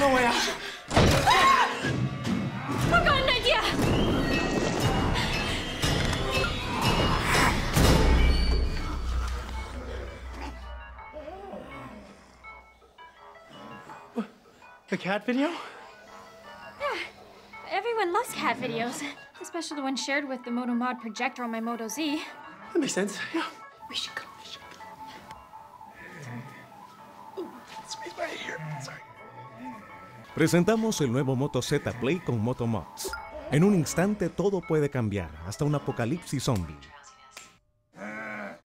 no way out. I've got an idea! The cat video? Yeah, everyone loves cat videos, especially the one shared with the MotoMod projector on my Moto Z. That makes sense, yeah. We should go. Space right here. Sorry. Presentamos el nuevo Moto Z Play con MotoMods. En un instante todo puede cambiar, hasta un apocalipsis zombie.